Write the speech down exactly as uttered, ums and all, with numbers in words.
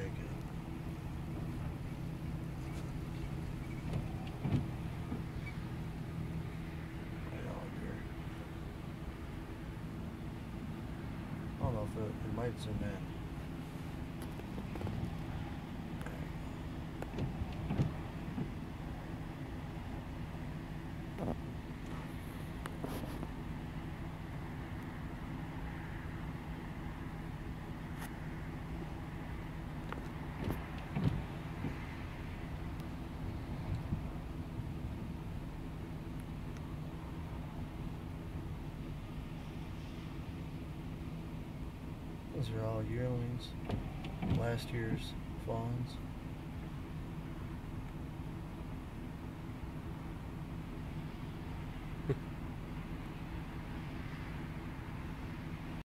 take it. Right on here. I don't know if it, it might zoom in. These are all yearlings, last year's fawns.